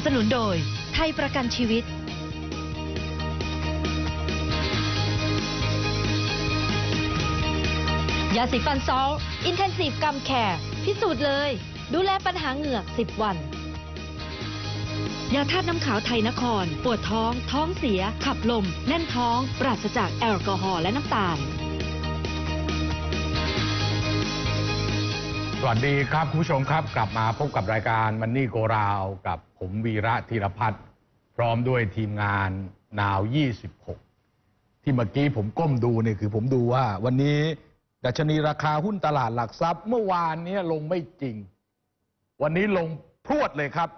สนุนโดยไทยประกันชีวิตยาสีฟันซอลอินเทนซีฟกัมแคร์พิสูจน์เลยดูแลปัญหาเหงือก10 วันยาธาตุน้ำขาวไทยนครปวดท้องท้องเสียขับลมแน่นท้องปราศจากแอลกอฮอล์และน้ำตาลสวัสดีครับคุณผู้ชมครับกลับมาพบกับรายการมันนี่โกราวกับผมวีระธีรพัฒน์พร้อมด้วยทีมงานนาว26ที่เมื่อกี้ผมก้มดูเนี่ยคือผมดูว่าวันนี้ดัชนีราคาหุ้นตลาดหลักทรัพย์เมื่อวานนี้ลงไม่จริงวันนี้ลงพรวดเลยครับ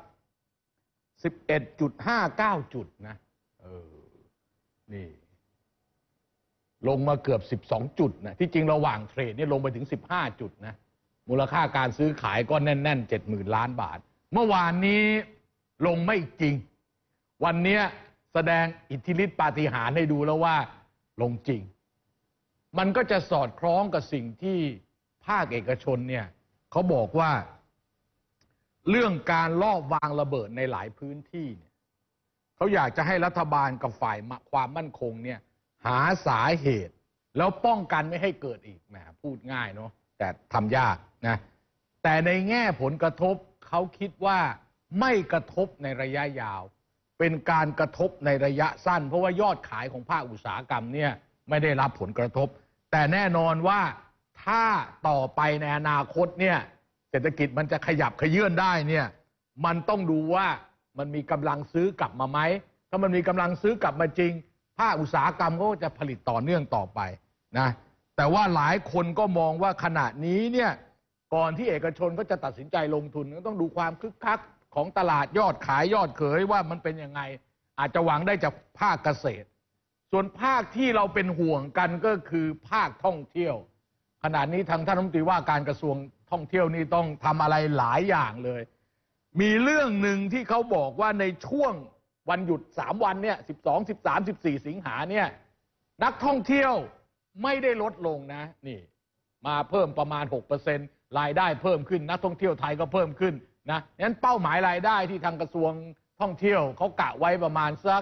11.59 จุดนะนี่ลงมาเกือบ12 จุดนะที่จริงระหว่างเทรดนี่ลงไปถึง15 จุดนะมูลค่าการซื้อขายก็แน่นๆ 70,000 ล้านบาทเมื่อวานนี้ลงไม่จริงวันนี้แสดงอิทธิฤทธิปาฏิหาริย์ให้ดูแล้วว่าลงจริงมันก็จะสอดคล้องกับสิ่งที่ภาคเอกชนเนี่ยเขาบอกว่าเรื่องการลอบวางระเบิดในหลายพื้นที่เนี่ยเขาอยากจะให้รัฐบาลกับฝ่ายความมั่นคงเนี่ยหาสาเหตุแล้วป้องกันไม่ให้เกิดอีกแหมพูดง่ายเนาะแต่ทำยากนะแต่ในแง่ผลกระทบเขาคิดว่าไม่กระทบในระยะยาวเป็นการกระทบในระยะสั้นเพราะว่ายอดขายของภาคอุตสาหกรรมเนี่ยไม่ได้รับผลกระทบแต่แน่นอนว่าถ้าต่อไปในอนาคตเนี่ยเศรษฐกิจมันจะขยับขยื่นได้เนี่ยมันต้องดูว่ามันมีกำลังซื้อกลับมาไหมถ้ามันมีกำลังซื้อกลับมาจริงภาคอุตสาหกรรมก็จะผลิตต่อเนื่องต่อไปนะแต่ว่าหลายคนก็มองว่าขณะนี้เนี่ยก่อนที่เอกชนก็จะตัดสินใจลงทุนก็ต้องดูความคึกคักของตลาดยอดขายยอดเขยว่ามันเป็นยังไงอาจจะหวังได้จากภาคเกษตรส่วนภาคที่เราเป็นห่วงกันก็คือภาคท่องเที่ยวขณะนี้ทางท่านรัฐมนตรีว่าการกระทรวงท่องเที่ยวนี่ต้องทำอะไรหลายอย่างเลยมีเรื่องหนึ่งที่เขาบอกว่าในช่วงวันหยุด3 วันเนี่ย12 13 14 สิงหาเนี่ยนักท่องเที่ยวไม่ได้ลดลงนะนี่มาเพิ่มประมาณ 6% รายได้เพิ่มขึ้นนักท่องเที่ยวไทยก็เพิ่มขึ้นนะงั้นเป้าหมายรายได้ที่ทางกระทรวงท่องเที่ยวเขากะไว้ประมาณสัก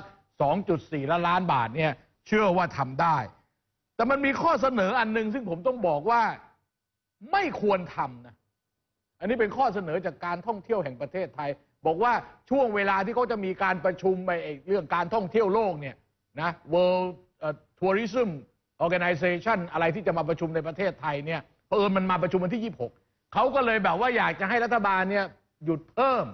2.4 ล้านบาทเนี่ยเชื่อว่าทำได้แต่มันมีข้อเสนออันนึงซึ่งผมต้องบอกว่าไม่ควรทำนะอันนี้เป็นข้อเสนอจากการท่องเที่ยวแห่งประเทศไทยบอกว่าช่วงเวลาที่เขาจะมีการประชุมไปเรื่องการท่องเที่ยวโลกเนี่ยนะ World Tourism Organization อะไรที่จะมาประชุมในประเทศไทยเนี่ยมันมาประชุมวันที่26เขาก็เลยแบบว่าอยากจะให้รัฐบาลเนี่ยหยุดเพิ่ม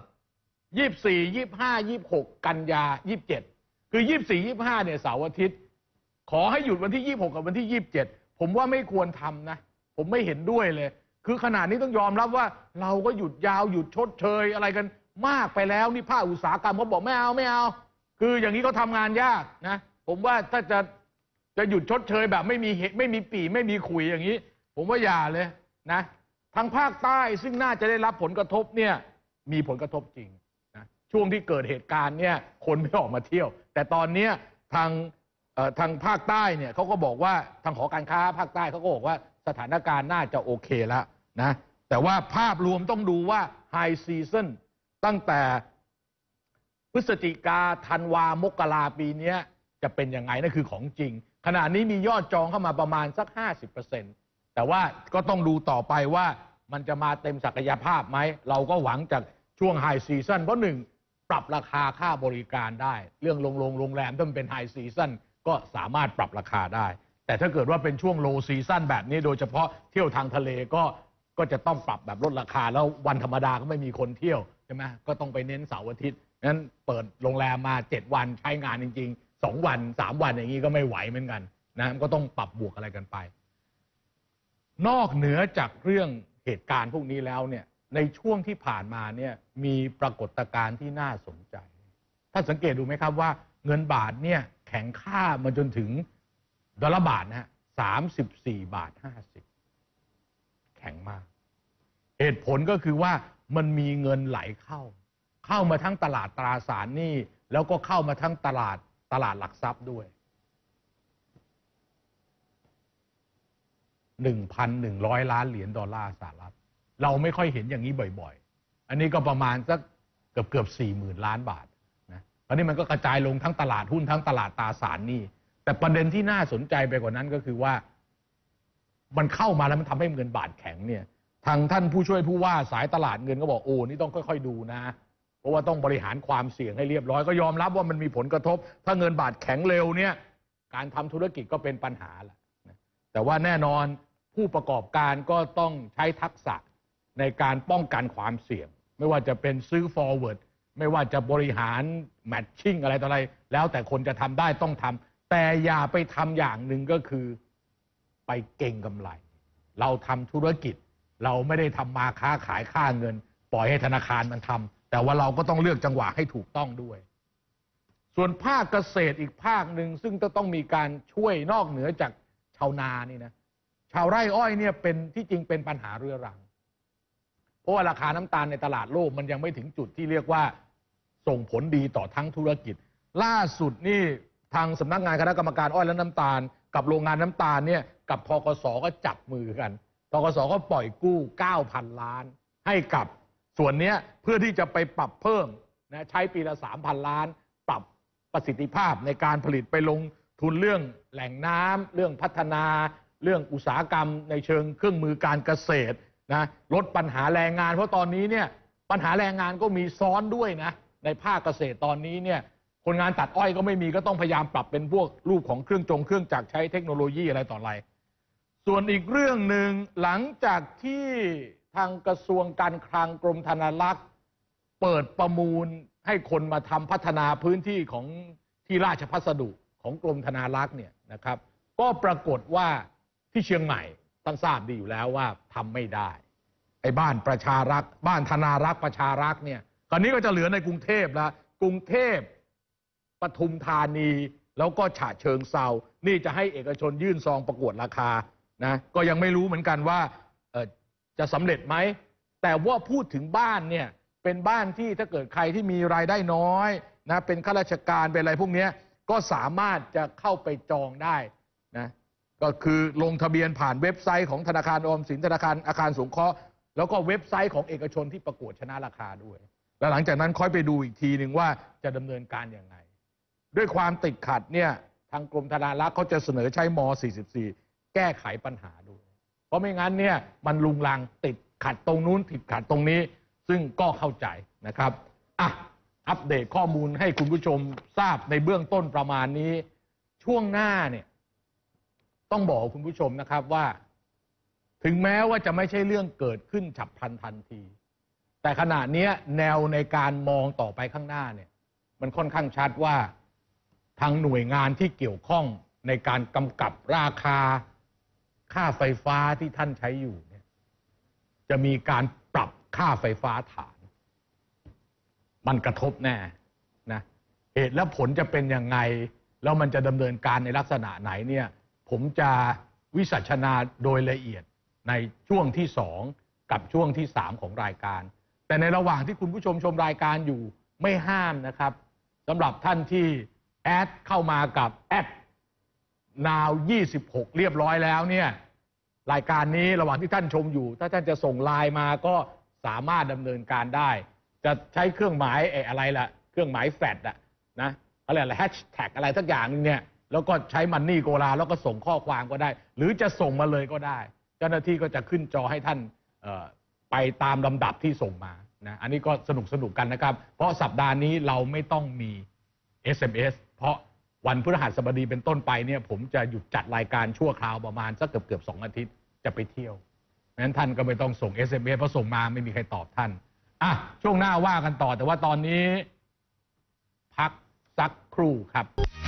24 25 26 กันยา27คือ24 25เนี่ยเสาร์อาทิตย์ขอให้หยุดวันที่26กับวันที่27ผมว่าไม่ควรทำนะผมไม่เห็นด้วยเลยคือขณะนี้ต้องยอมรับว่าเราก็หยุดยาวหยุดชดเชยอะไรกันมากไปแล้วนี่ภาคอุตสาหกรรมเขาบอกไม่เอาคืออย่างนี้เขาทำงานยากนะผมว่าถ้าจะหยุดชดเชยแบบไม่มีปีไม่มีขุยอย่างนี้ผมว่าอย่าเลยนะทางภาคใต้ซึ่งน่าจะได้รับผลกระทบเนี่ยมีผลกระทบจริงนะช่วงที่เกิดเหตุการณ์เนี่ยคนไม่ออกมาเที่ยวแต่ตอนนี้ทางภาคใต้เนี่ยเขาก็บอกว่าทางหอการค้าภาคใต้เขาก็บอกว่าสถานการณ์น่าจะโอเคแล้วนะแต่ว่าภาพรวมต้องดูว่าไฮซีซั่นตั้งแต่พฤศจิกาธันวามกราปีนี้จะเป็นยังไงนั่นคือของจริงขณะนี้มียอดจองเข้ามาประมาณสัก 50%แต่ว่าก็ต้องดูต่อไปว่ามันจะมาเต็มศักยภาพไหมเราก็หวังจากช่วงไฮซีซั่นเพราะหนึ่งปรับราคาค่าบริการได้เรื่องโรงแรมถ้ามันเป็นไฮซีซั่นก็สามารถปรับราคาได้แต่ถ้าเกิดว่าเป็นช่วงโลซีซั่นแบบนี้โดยเฉพาะเที่ยวทางทะเลก็จะต้องปรับแบบลดราคาแล้ววันธรรมดาก็ไม่มีคนเที่ยวใช่ไหมก็ต้องไปเน้นเสาร์อาทิตย์นั้นเปิดโรงแรมมา7 วันใช้งานจริงๆ2 วัน 3 วันอย่างนี้ก็ไม่ไหวเหมือนกันนะก็ต้องปรับบวกอะไรกันไปนอกเหนือจากเรื่องเหตุการณ์พวกนี้แล้วเนี่ยในช่วงที่ผ่านมาเนี่ยมีปรากฏการณ์ที่น่าสนใจถ้าสังเกตดูไหมครับว่าเงินบาทเนี่ยแข็งค่ามาจนถึงดอลลาร์บาทนะฮะ34.50 แข็งมากเหตุผลก็คือว่ามันมีเงินไหลเข้ามาทั้งตลาดตราสารหนี้แล้วก็เข้ามาทั้งตลาดหลักทรัพย์ด้วย 1,100 ล้านเหรียญดอลลาร์สหรัฐเราไม่ค่อยเห็นอย่างนี้บ่อยๆอันนี้ก็ประมาณสักเกือบ40,000 ล้านบาทนะตอนนี้มันก็กระจายลงทั้งตลาดหุ้นทั้งตลาดตราสารหนี้แต่ประเด็นที่น่าสนใจไปกว่านั้นก็คือว่ามันเข้ามาแล้วมันทำให้เงินบาทแข็งเนี่ยทางท่านผู้ช่วยผู้ว่าสายตลาดเงินก็บอกโอ้นี่ต้องค่อยๆดูนะเพราะว่าต้องบริหารความเสี่ยงให้เรียบร้อยก็ยอมรับว่ามันมีผลกระทบถ้าเงินบาทแข็งเร็วเนี่ยการทำธุรกิจก็เป็นปัญหาแหละแต่ว่าแน่นอนผู้ประกอบการก็ต้องใช้ทักษะในการป้องกันความเสี่ยงไม่ว่าจะเป็นซื้อ forward ไม่ว่าจะบริหาร matching อะไรต่ออะไรแล้วแต่คนจะทำได้ต้องทำแต่อย่าไปทำอย่างหนึ่งก็คือไปเก่งกำไรเราทำธุรกิจเราไม่ได้ทำมาค้าขายค่าเงินปล่อยให้ธนาคารมันทำแต่ว่าเราก็ต้องเลือกจังหวะให้ถูกต้องด้วยส่วนภาคเกษตรอีกภาคหนึ่งซึ่งต้องมีการช่วยนอกเหนือจากชาวนานี่นะชาวไร่อ้อยเนี่ยเป็นที่จริงเป็นปัญหาเรื้อรังเพราะว่าราคาน้ำตาลในตลาดโลกมันยังไม่ถึงจุดที่เรียกว่าส่งผลดีต่อทั้งธุรกิจล่าสุดนี่ทางสำนักงานคณะกรรมการอ้อยและน้ำตาลกับโรงงานน้ำตาลเนี่ยกับธกส.ก็จับมือกันธกส.ก็ปล่อยกู้ 9,000 ล้านให้กับส่วนนี้เพื่อที่จะไปปรับเพิ่มนะใช้ปีละ 3,000 ล้านปรับประสิทธิภาพในการผลิตไปลงทุนเรื่องแหล่งน้ำเรื่องพัฒนาเรื่องอุตสาหกรรมในเชิงเครื่องมือการเกษตรนะลดปัญหาแรงงานเพราะตอนนี้เนี่ยปัญหาแรงงานก็มีซ้อนด้วยนะในภาคเกษตรตอนนี้เนี่ยคนงานตัดอ้อยก็ไม่มีก็ต้องพยายามปรับเป็นพวกรูปของเครื่องจักรใช้เทคโนโลยีอะไรต่ออะไรส่วนอีกเรื่องหนึ่งหลังจากที่ทางกระทรวงการคลังกรมธนารักษ์เปิดประมูลให้คนมาทำพัฒนาพื้นที่ของที่ราชพัสดุของกรมธนารักษ์เนี่ยนะครับก็ปรากฏว่าที่เชียงใหม่ท่านทราบดีอยู่แล้วว่าทำไม่ได้ไอ้บ้านประชารักษ์บ้านธนารักษ์ประชารักษ์เนี่ยคราวนี้ก็จะเหลือในกรุงเทพแล้วกรุงเทพปทุมธานีแล้วก็ฉะเชิงเทรานี่จะให้เอกชนยื่นซองประกวดราคานะก็ยังไม่รู้เหมือนกันว่าจะสำเร็จไหมแต่ว่าพูดถึงบ้านเนี่ยเป็นบ้านที่ถ้าเกิดใครที่มีรายได้น้อยนะเป็นข้าราชการเป็นอะไรพวกนี้ก็สามารถจะเข้าไปจองได้นะก็คือลงทะเบียนผ่านเว็บไซต์ของธนาคารออมสินธนาคารอาคารสงเคราะห์แล้วก็เว็บไซต์ของเอกชนที่ประกวดชนะราคาด้วยแล้วหลังจากนั้นค่อยไปดูอีกทีหนึ่งว่าจะดำเนินการอย่างไรด้วยความติดขัดเนี่ยทางกรมธนารักษ์เขาจะเสนอใช้ม.44แก้ไขปัญหาด้วยเพราะไม่งั้นเนี่ยมันลุงลังติดขัดตรงนู้นติดขัดตรงนี้ซึ่งก็เข้าใจนะครับอัปเดตข้อมูลให้คุณผู้ชมทราบในเบื้องต้นประมาณนี้ช่วงหน้าเนี่ยต้องบอกคุณผู้ชมนะครับว่าถึงแม้ว่าจะไม่ใช่เรื่องเกิดขึ้นฉับพลันทันทีแต่ขณะนี้แนวในการมองต่อไปข้างหน้าเนี่ยมันค่อนข้างชัดว่าทางหน่วยงานที่เกี่ยวข้องในการกำกับราคาค่าไฟฟ้าที่ท่านใช้อยู่เนี่ยจะมีการปรับค่าไฟฟ้าฐานมันกระทบแน่นะเหตุและผลจะเป็นยังไงแล้วมันจะดำเนินการในลักษณะไหนเนี่ยผมจะวิสัชนาโดยละเอียดในช่วงที่2กับช่วงที่3ของรายการแต่ในระหว่างที่คุณผู้ชมชมรายการอยู่ไม่ห้ามนะครับสำหรับท่านที่แอดเข้ามากับแอด now 26เรียบร้อยแล้วเนี่ยรายการนี้ระหว่างที่ท่านชมอยู่ถ้าท่านจะส่งไลน์มาก็สามารถดำเนินการได้จะใช้เครื่องหมายอะไรล่ะเครื่องหมายแฟลชนะอะไรแฮชแท็กอะไรสักอย่างนึงเนี่ยแล้วก็ใช้มันนี่โกลาแล้วก็ส่งข้อความก็ได้หรือจะส่งมาเลยก็ได้เจ้าหน้าที่ก็จะขึ้นจอให้ท่านไปตามลำดับที่ส่งมานะอันนี้ก็สนุกกันนะครับเพราะสัปดาห์นี้เราไม่ต้องมี SMS เพราะวันพฤหัสบดีเป็นต้นไปเนี่ยผมจะหยุดจัดรายการชั่วคราวประมาณสักเกือบ2 อาทิตย์จะไปเที่ยวงั้นท่านก็ไม่ต้องส่ง SMS เพราะส่งมาไม่มีใครตอบท่านช่วงหน้าว่ากันต่อแต่ว่าตอนนี้พักสักครู่ครับ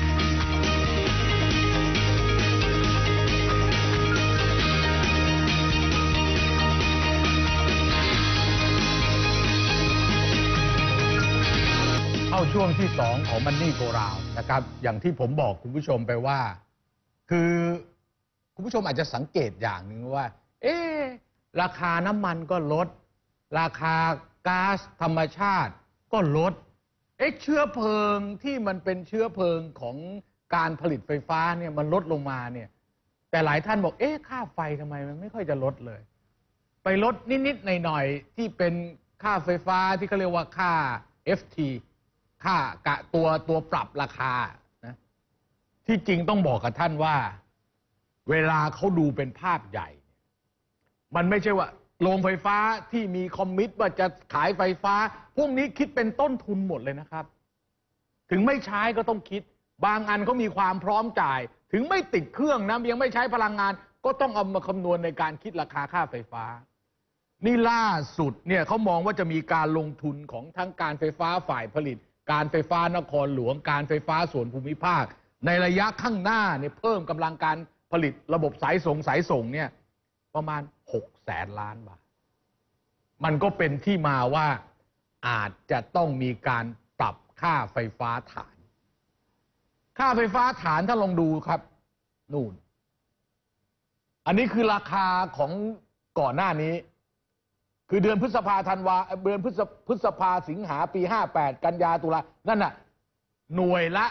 เข้าช่วงที่2ของมันนี่โกราวนะครับอย่างที่ผมบอกคุณผู้ชมไปว่าคือคุณผู้ชมอาจจะสังเกตอย่างหนึ่งว่าราคาน้ำมันก็ลดราคาก๊าซธรรมชาติก็ลดเชื้อเพลิงที่มันเป็นเชื้อเพลิงของการผลิตไฟฟ้าเนี่ยมันลดลงมาเนี่ยแต่หลายท่านบอกค่าไฟทำไมมันไม่ค่อยจะลดเลยไปลดนิดๆหน่อยๆที่เป็นค่าไฟฟ้าที่เขาเรียกว่าค่า FT ค่ากะตัวปรับราคานะที่จริงต้องบอกกับท่านว่าเวลาเขาดูเป็นภาพใหญ่มันไม่ใช่ว่าโรงไฟฟ้าที่มีคอมมิตว่าจะขายไฟฟ้าพวกนี้คิดเป็นต้นทุนหมดเลยนะครับถึงไม่ใช้ก็ต้องคิดบางอันเขามีความพร้อมจ่ายถึงไม่ติดเครื่องนะยังไม่ใช้พลังงานก็ต้องเอามาคำนวณในการคิดราคาค่าไฟฟ้านี่ล่าสุดเนี่ยเขามองว่าจะมีการลงทุนของทั้งการไฟฟ้าฝ่ายผลิตการไฟฟ้านครหลวงการไฟฟ้าส่วนภูมิภาคในระยะข้างหน้าเนี่ยเพิ่มกำลังการผลิตระบบสายส่งเนี่ยประมาณ600,000 ล้านบาทมันก็เป็นที่มาว่าอาจจะต้องมีการปรับค่าไฟฟ้าฐานค่าไฟฟ้าฐานถ้าลองดูครับนู่นอันนี้คือราคาของก่อนหน้านี้คือเดือนพฤษภาธันวาเดือนพฤษภาสิงหาปี58กันยาตุลานั่นน่ะหน่วยละ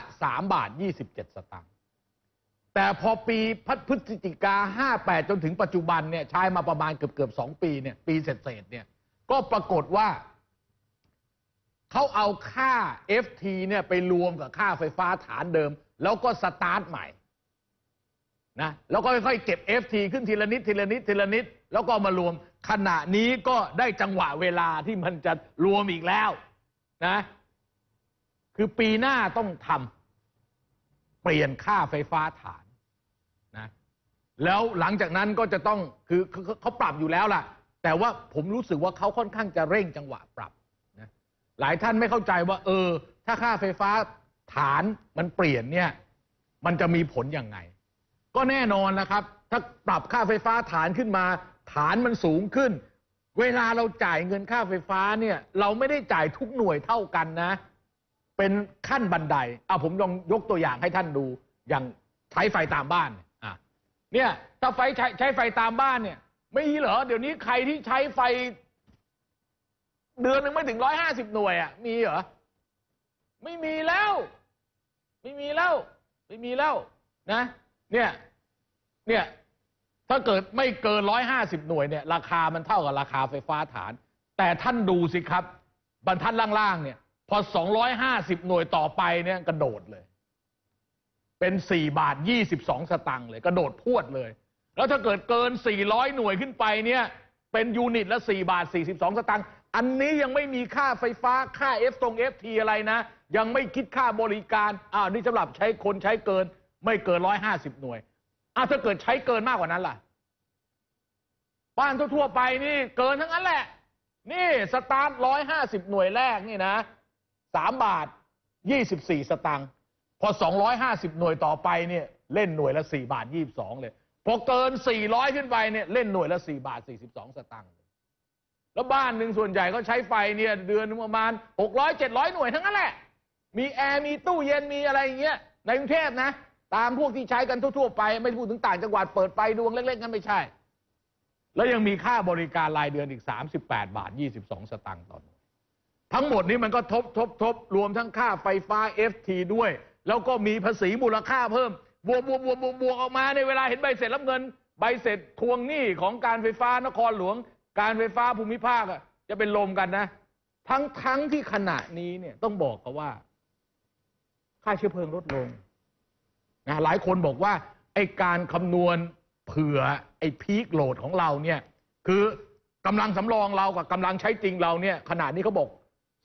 3.27 บาทแต่พอปีพฤศจิกา58จนถึงปัจจุบันเนี่ยใช้มาประมาณเกือบ2 ปีเนี่ยปีเศษเนี่ยก็ปรากฏว่าเขาเอาค่า FT เนี่ยไปรวมกับค่าไฟฟ้าฐานเดิมแล้วก็สตาร์ทใหม่นะแล้วก็ค่อยๆเก็บ FT ขึ้นทีละนิดแล้วก็มารวมขณะนี้ก็ได้จังหวะเวลาที่มันจะรวมอีกแล้วนะคือปีหน้าต้องทำเปลี่ยนค่าไฟฟ้าฐานนะแล้วหลังจากนั้นก็จะต้องคือเขาปรับอยู่แล้วล่ะแต่ว่าผมรู้สึกว่าเขาค่อนข้างจะเร่งจังหวะปรับนะหลายท่านไม่เข้าใจว่าถ้าค่าไฟฟ้าฐานมันเปลี่ยนเนี่ยมันจะมีผลยังไงก็แน่นอนนะครับถ้าปรับค่าไฟฟ้าฐานขึ้นมาฐานมันสูงขึ้นเวลาเราจ่ายเงินค่าไฟฟ้าเนี่ยเราไม่ได้จ่ายทุกหน่วยเท่ากันนะเป็นขั้นบันไดผมลองยกตัวอย่างให้ท่านดูอย่างใช้ไฟตามบ้านเนี่ยถ้าใช้ไฟตามบ้านเนี่ยไม่มีเหรอเดี๋ยวนี้ใครที่ใช้ไฟเดือนหนึ่งไม่ถึง150 หน่วยมีเหรอไม่มีแล้วนะเนี่ยถ้าเกิดไม่เกิน150 หน่วยเนี่ยราคามันเท่ากับราคาไฟฟ้าฐานแต่ท่านดูสิครับบรรทัดล่างๆเนี่ยพอ250 หน่วยต่อไปเนี่ยกระโดดเลยเป็น4.22 สตางค์เลยกระโดดพรวดเลยแล้วถ้าเกิดเกิน400 หน่วยขึ้นไปเนี่ยเป็นยูนิตละ4.42 สตางค์อันนี้ยังไม่มีค่าไฟฟ้าค่า FT อะไรนะยังไม่คิดค่าบริการนี่สำหรับใช้คนใช้เกินไม่เกิน150 หน่วยถ้าเกิดใช้เกินมากกว่านั้นล่ะบ้านทั่วๆไปนี่เกินทั้งนั้นแหละนี่สตาร์ท150 หน่วยแรกนี่นะ3.24 สตางค์พอ250 หน่วยต่อไปเนี่ยเล่นหน่วยละ4.22 เลยพอเกิน400ขึ้นไปเนี่ยเล่นหน่วยละ4.42 สตางค์แล้วบ้านหนึ่งส่วนใหญ่ก็ใช้ไฟเนี่ยเดือนประมาณ600-700 หน่วยทั้งนั้นแหละมีแอร์มีตู้เย็นมีอะไรอย่างเงี้ยในกรุงเทพนะตามพวกที่ใช้กันทั่วๆไปไม่พูดถึงต่างจังหวัดเปิดไฟดวงเล็กๆกันไม่ใช่แล้วยังมีค่าบริการรายเดือนอีก38.22 สตางค์ต่อหน่วยทั้งหมดนี้มันก็ทบรวมทั้งค่าไฟฟ้า FT ด้วยแล้วก็มีภาษีมูลค่าเพิ่มบวกออกมาในเวลาเห็นใบเสร็จรับเงินใบเสร็จทวงหนี้ของการไฟฟ้านครหลวงการไฟฟ้าภูมิภาคจะเป็นลมกันนะทั้งที่ขณะนี้เนี่ยต้องบอกกันว่าค่าเชื้อเพลิงลดลงนะหลายคนบอกว่าไอ้การคำนวณเผื่อไอ้พีคโหลดของเราเนี่ยคือกำลังสำรองเรากับกำลังใช้จริงเราเนี่ยขนาดนี้เขาบอก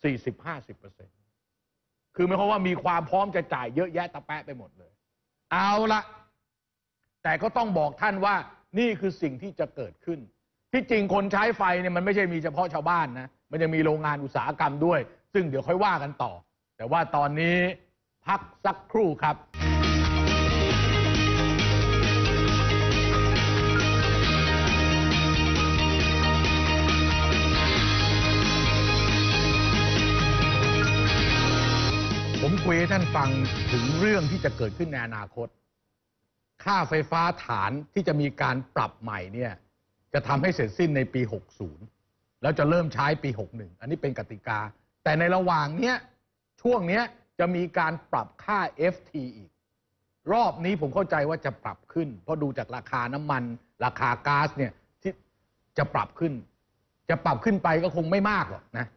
40-50% คือหมายความว่ามีความพร้อมจะจ่ายเยอะแยะตะแปะไปหมดเลยเอาละแต่ก็ต้องบอกท่านว่านี่คือสิ่งที่จะเกิดขึ้นที่จริงคนใช้ไฟเนี่ยมันไม่ใช่มีเฉพาะชาวบ้านนะมันยังมีโรงงานอุตสาหกรรมด้วยซึ่งเดี๋ยวค่อยว่ากันต่อแต่ว่าตอนนี้พักสักครู่ครับผมคุยให้ท่านฟังถึงเรื่องที่จะเกิดขึ้นในอนาคตค่าไฟฟ้าฐานที่จะมีการปรับใหม่เนี่ยจะทำให้เสร็จสิ้นในปี 60 แล้วจะเริ่มใช้ปี 61 อันนี้เป็นกติกาแต่ในระหว่างเนี้ยช่วงเนี้ยจะมีการปรับค่า FT อีกรอบนี้ผมเข้าใจว่าจะปรับขึ้นเพราะดูจากราคาน้ำมันราคาก๊าซเนี่ยที่จะปรับขึ้นไปก็คงไม่มากหรอกนะ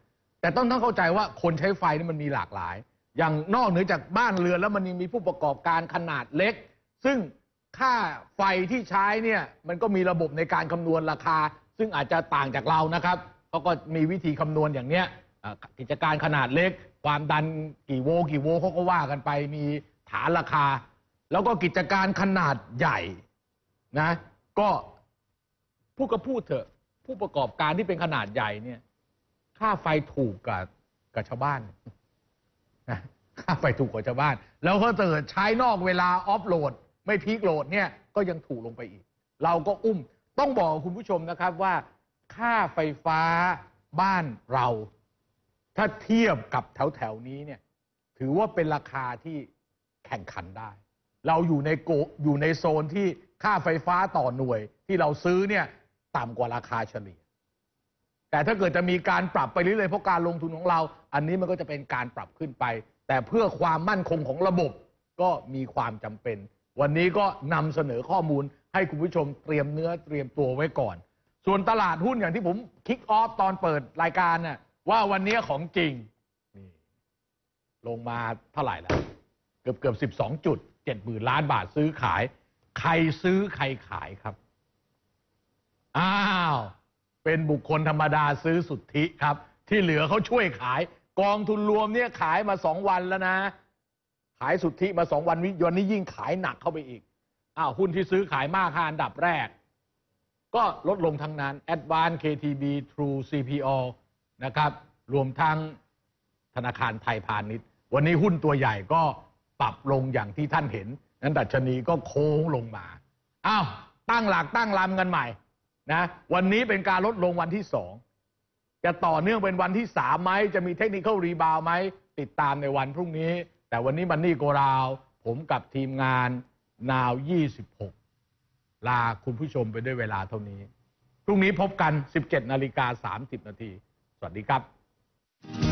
แต่ต้องเข้าใจว่าคนใช้ไฟนี่มันมีหลากหลาย อย่างนอกเหนือจากบ้านเรือนแล้วมันยังมีผู้ประกอบการขนาดเล็ก ซึ่งค่าไฟที่ใช้เนี่ยมันก็มีระบบในการคำนวณราคา ซึ่งอาจจะต่างจากเรานะครับเขาก็มีวิธีคำนวณอย่างเนี้ยกิจการขนาดเล็กความดันกี่โวลต์เขาก็ว่ากันไปมีฐานราคา แล้วก็กิจการขนาดใหญ่นะก็พูดเถอะผู้ประกอบการที่เป็นขนาดใหญ่เนี่ยค่าไฟถูกกับชาวบ้านนะค่าไฟถูกกว่าชาวบ้านแล้วก็เกิดใช้นอกเวลาออฟโหลดไม่พีคโหลดเนี่ยก็ยังถูกลงไปอีกเราก็ต้องบอกคุณผู้ชมนะครับว่าค่าไฟฟ้าบ้านเราถ้าเทียบกับแถวนี้เนี่ยถือว่าเป็นราคาที่แข่งขันได้เราอยู่ในโซนที่ค่าไฟฟ้าต่อหน่วยที่เราซื้อเนี่ยต่ำกว่าราคาเฉลี่ยแต่ถ้าเกิดจะมีการปรับไปเรื่อยๆเพราะการลงทุนของเราอันนี้มันก็จะเป็นการปรับขึ้นไปแต่เพื่อความมั่นคงของระบบก็มีความจำเป็นวันนี้ก็นำเสนอข้อมูลให้คุณผู้ชมเตรียมเนื้อเตรียมตัวไว้ก่อนส่วนตลาดหุ้นอย่างที่ผมคิกออฟตอนเปิดรายการน่ะว่าวันนี้ของจริงนี่ลงมาเท่าไหร่แล้วเกือบ12 จุด 70,000 ล้านบาทซื้อขายใครซื้อใครขายครับอ้าวเป็นบุคคลธรรมดาซื้อสุทธิครับที่เหลือเขาช่วยขายกองทุนรวมเนี่ยขายมา2 วันแล้วนะขายสุทธิมา2 วันวันนี้ยิ่งขายหนักเข้าไปอีกหุ้นที่ซื้อขายมาก5 อันดับแรกก็ลดลงทั้งนั้น Advance KTB True CPO นะครับรวมทั้งธนาคารไทยพาณิชย์วันนี้หุ้นตัวใหญ่ก็ปรับลงอย่างที่ท่านเห็นนั้นดัชนีก็โค้งลงมาตั้งหลักตั้งลำกันใหม่นะวันนี้เป็นการลดลงวันที่2จะต่อเนื่องเป็นวันที่3ไหมจะมีเทคนิครีบาวไหมติดตามในวันพรุ่งนี้แต่วันนี้มันนี่โกราวผมกับทีมงานนาว26ลาคุณผู้ชมไปด้วยเวลาเท่านี้พรุ่งนี้พบกัน 17:30 น.สวัสดีครับ